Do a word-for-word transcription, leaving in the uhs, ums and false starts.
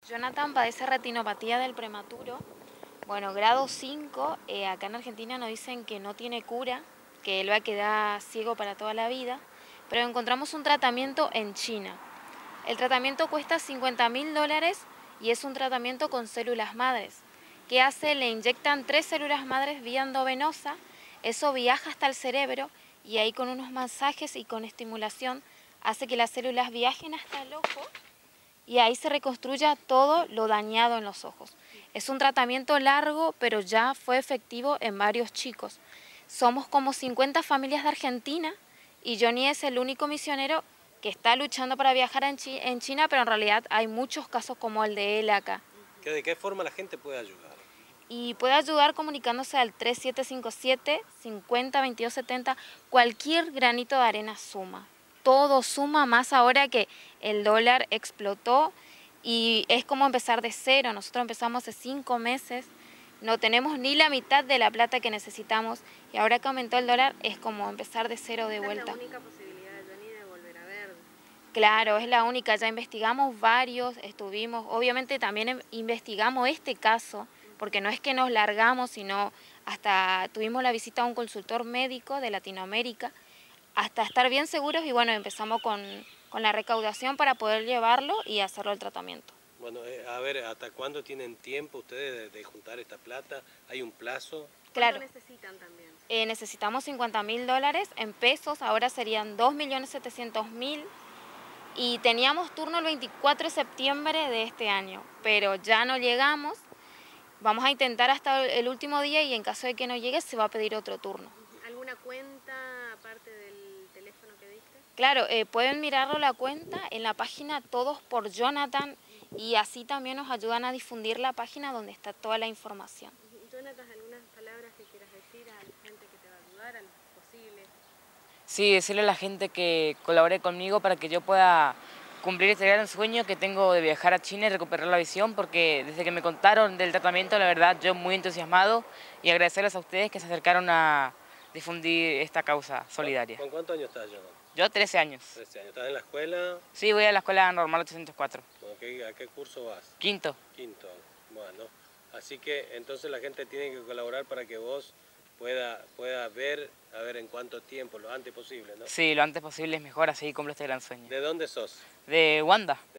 Jonathan padece retinopatía del prematuro, bueno, grado cinco, eh, acá en Argentina nos dicen que no tiene cura, que él va a quedar ciego para toda la vida, pero encontramos un tratamiento en China. El tratamiento cuesta cincuenta mil dólares y es un tratamiento con células madres. ¿Qué hace? Le inyectan tres células madres vía endovenosa, eso viaja hasta el cerebro y ahí con unos masajes y con estimulación hace que las células viajen hasta el ojo y ahí se reconstruya todo lo dañado en los ojos. Es un tratamiento largo, pero ya fue efectivo en varios chicos. Somos como cincuenta familias de Argentina y Johnny es el único misionero que está luchando para viajar en China, pero en realidad hay muchos casos como el de él acá. ¿De qué forma la gente puede ayudar? Y puede ayudar comunicándose al tres siete cinco siete, cincuenta, veintidós setenta, cualquier granito de arena suma. Todo suma, más ahora que el dólar explotó y es como empezar de cero. Nosotros empezamos hace cinco meses, no tenemos ni la mitad de la plata que necesitamos y ahora que aumentó el dólar es como empezar de cero de vuelta. ¿Es la única posibilidad de Johnny de volver a ver? Claro, es la única, ya investigamos varios, estuvimos, obviamente también investigamos este caso, porque no es que nos largamos, sino hasta tuvimos la visita a un consultor médico de Latinoamérica, hasta estar bien seguros y bueno, empezamos con, con la recaudación para poder llevarlo y hacerlo el tratamiento. Bueno, eh, a ver, ¿hasta cuándo tienen tiempo ustedes de, de juntar esta plata? ¿Hay un plazo? Claro. ¿Cuánto necesitan también? Eh, necesitamos cincuenta mil dólares en pesos, ahora serían dos millones setecientos mil. Y teníamos turno el veinticuatro de septiembre de este año, pero ya no llegamos. Vamos a intentar hasta el último día y en caso de que no llegue se va a pedir otro turno. ¿Alguna cuenta aparte del teléfono que diste? Claro, eh, pueden mirarlo la cuenta en la página Todos por Jonathan y así también nos ayudan a difundir la página donde está toda la información. Jonathan, ¿algunas palabras que quieras decir a la gente que te va a ayudar, a los posibles? Sí, decirle a la gente que colabore conmigo para que yo pueda cumplir este gran sueño que tengo de viajar a China y recuperar la visión, porque desde que me contaron del tratamiento, la verdad, yo muy entusiasmado y agradecerles a ustedes que se acercaron a difundir esta causa solidaria. ¿Con cuántos años estás, Jonathan? Yo trece años. trece años. ¿Estás en la escuela? Sí, voy a la escuela normal ochocientos cuatro. ¿A qué, a qué curso vas? Quinto. Quinto. Bueno, así que entonces la gente tiene que colaborar para que vos pueda, pueda ver, a ver en cuánto tiempo, lo antes posible, ¿no? Sí, lo antes posible es mejor, así cumplo este gran sueño. ¿De dónde sos? De Wanda.